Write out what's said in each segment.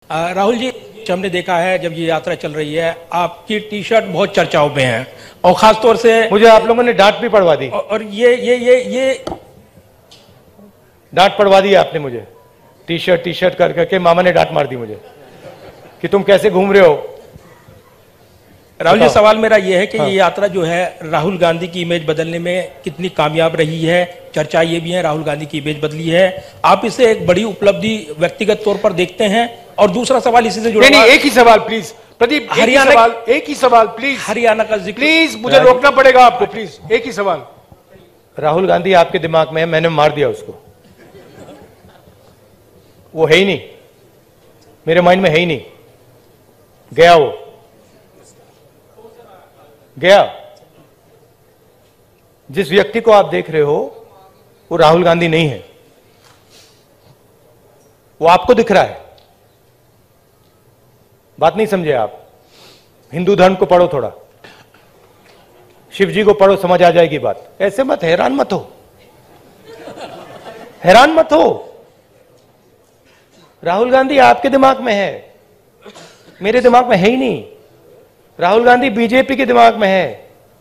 राहुल जी, हमने देखा है जब ये यात्रा चल रही है आपकी टी शर्ट बहुत चर्चाओं में है और खासतौर से मुझे आप लोगों ने डांट भी पड़वा दी और ये डांट पड़वा दी आपने मुझे। टी शर्ट कर करके मामा ने डांट मार दी मुझे कि तुम कैसे घूम रहे हो। राहुल जी, सवाल मेरा ये है कि ये यात्रा जो है राहुल गांधी की इमेज बदलने में कितनी कामयाब रही है। चर्चा ये भी है राहुल गांधी की इमेज बदली है, आप इसे एक बड़ी उपलब्धि व्यक्तिगत तौर पर देखते हैं? और दूसरा सवाल इसी से जुड़ा नहीं, एक ही सवाल प्लीज प्रदीप, एक ही सवाल प्लीज। हरियाणा का जिक्र प्लीज, मुझे रोकना पड़ेगा आपको प्लीज। एक ही सवाल। राहुल गांधी आपके दिमाग में है, मैंने मार दिया उसको। वो है ही नहीं, मेरे माइंड में है ही नहीं। गया, वो गया। जिस व्यक्ति को आप देख रहे हो वो राहुल गांधी नहीं है, वो आपको दिख रहा है। बात नहीं समझे आप। हिंदू धर्म को पढ़ो थोड़ा, शिव जी को पढ़ो, समझ आ जाएगी बात। ऐसे मत, हैरान मत हो, हैरान मत हो। राहुल गांधी आपके दिमाग में है, मेरे दिमाग में है ही नहीं। राहुल गांधी बीजेपी के दिमाग में है,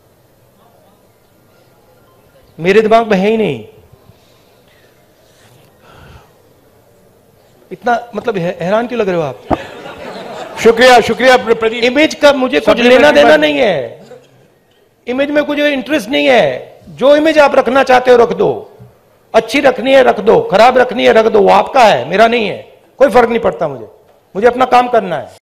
मेरे दिमाग में है ही नहीं। इतना मतलब हैरान क्यों लग रहे हो आप? शुक्रिया प्रदीप। इमेज का मुझे कुछ लेना देना नहीं है, इमेज में कुछ इंटरेस्ट नहीं है। जो इमेज आप रखना चाहते हो रख दो, अच्छी रखनी है रख दो, खराब रखनी है रख दो, वो आपका है, मेरा नहीं है। कोई फर्क नहीं पड़ता मुझे अपना काम करना है।